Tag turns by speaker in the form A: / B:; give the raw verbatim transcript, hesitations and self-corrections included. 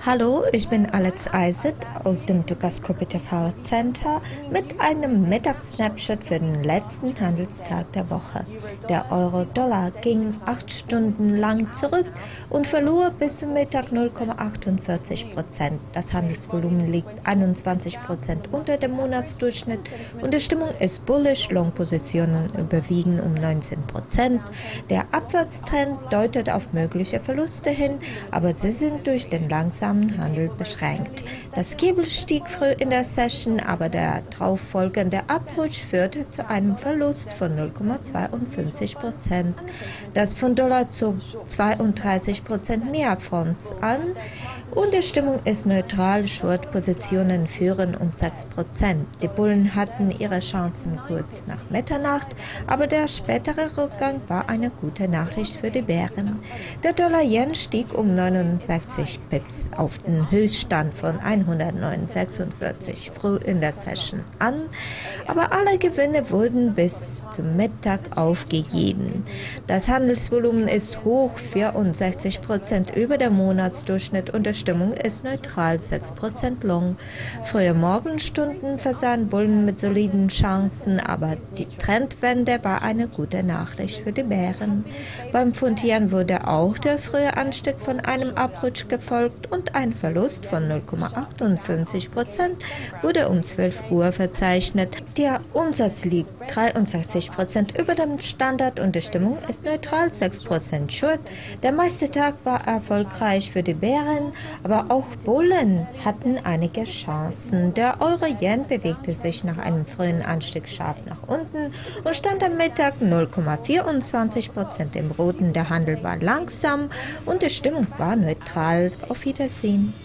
A: Hallo, ich bin Alex Eisert aus dem Dukasco P T V Center mit einem Mittagssnapshot für den letzten Handelstag der Woche. Der Euro-Dollar ging acht Stunden lang zurück und verlor bis zum Mittag null Komma achtundvierzig Prozent. Das Handelsvolumen liegt einundzwanzig Prozent unter dem Monatsdurchschnitt und die Stimmung ist bullish. Long-Positionen überwiegen um neunzehn Prozent. Der Abwärtstrend deutet auf mögliche Verluste hin, aber sie sind durch den langsamen Handel beschränkt. Das Hebel stieg früh in der Session, aber der darauffolgende Abrutsch führte zu einem Verlust von null Komma zweiundfünfzig Prozent. Das Pfund-Dollar zog zweiunddreißig Prozent mehr Fonds an und die Stimmung ist neutral. Short-Positionen führen um sechs Prozent. Die Bullen hatten ihre Chancen kurz nach Mitternacht, aber der spätere Rückgang war eine gute Nachricht für die Bären. Der Dollar-Yen stieg um neunundsechzig Pips auf den Höchststand von hundertneun Komma sechsundvierzig früh in der Session an, aber alle Gewinne wurden bis zum Mittag aufgegeben. Das Handelsvolumen ist hoch, vierundsechzig Prozent über dem Monatsdurchschnitt und die Stimmung ist neutral, sechs Prozent long. Frühe Morgenstunden versahen Bullen mit soliden Chancen, aber die Trendwende war eine gute Nachricht für die Bären. Beim Pfund-Yen wurde auch der frühe Anstieg von einem Abrutsch gefolgt und ein Verlust von null Komma achtundfünfzig Prozent wurde um zwölf Uhr verzeichnet. Der Umsatz liegt dreiundsechzig Prozent über dem Standard und die Stimmung ist neutral, sechs Prozent short. Der meiste Tag war erfolgreich für die Bären, aber auch Bullen hatten einige Chancen. Der Euro-Yen bewegte sich nach einem frühen Anstieg scharf nach unten und stand am Mittag null Komma vierundzwanzig Prozent im Roten. Der Handel war langsam und die Stimmung war neutral. Auf Wiedersehen.